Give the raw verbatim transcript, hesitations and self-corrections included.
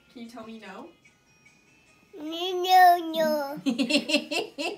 Can you tell me no? No, no, no.